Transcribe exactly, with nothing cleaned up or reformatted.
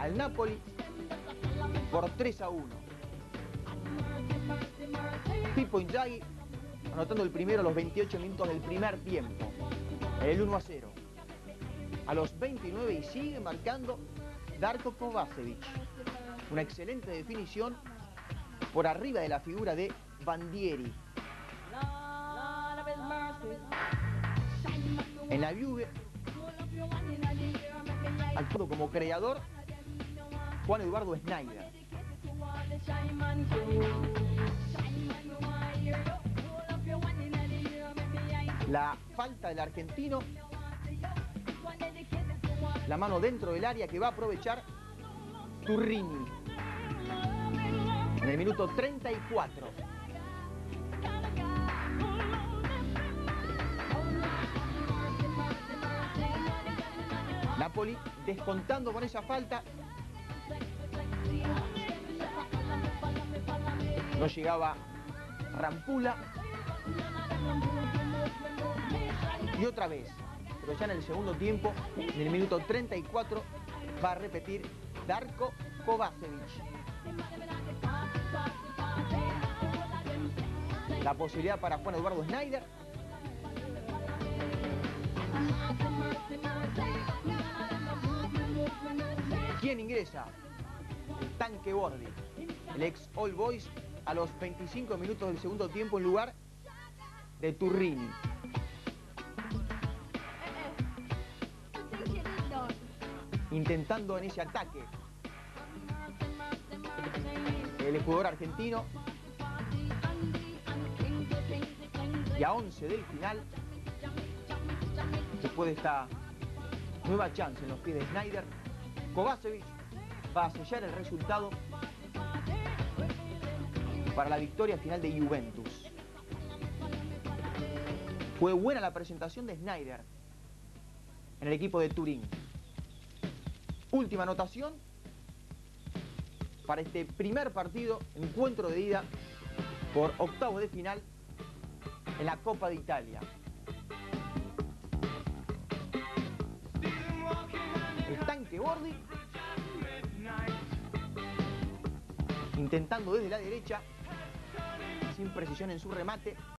al Napoli por tres a uno. Pippo Inzaghi anotando el primero a los veintiocho minutos del primer tiempo, el uno a cero. A los veintinueve y sigue marcando Darko Kovačević. Una excelente definición por arriba de la figura de Bandieri. En la Juve, actuando como creador, Juan Eduardo Sneijder. La falta del argentino, la mano dentro del área que va a aprovechar Turrini. En el minuto treinta y cuatro. Napoli descontando con esa falta. No llegaba Rampula. Y otra vez, pero ya en el segundo tiempo, en el minuto treinta y cuatro, va a repetir Darko Kovačević. La posibilidad para Juan Eduardo Sneijder. ¿Quién ingresa? El Tanque Bordi, el ex All Boys, a los veinticinco minutos del segundo tiempo en lugar de Turrini. Intentando en ese ataque el jugador argentino. Y a once del final, después de esta nueva chance en los pies de Sneijder, Kovačević va a sellar el resultado para la victoria final de Juventus. Fue buena la presentación de Sneijder en el equipo de Turín. Última anotación para este primer partido, encuentro de ida por octavos de final en la Copa de Italia. El Tanque Bordi intentando desde la derecha, sin precisión en su remate,